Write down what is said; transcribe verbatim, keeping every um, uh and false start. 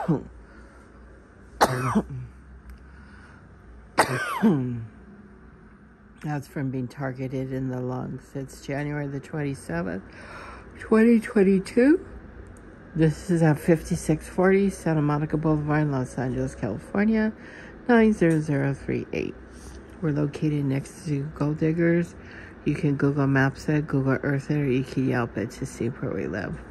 That's from being targeted in the lungs. It's January the twenty-seventh, twenty twenty-two. This is at fifty-six forty Santa Monica Boulevard, Los Angeles, California, nine zero zero three eight. We're located next to Gold Diggers. You can Google Maps it, Google Earth it, or you can Yelp it to see where we live.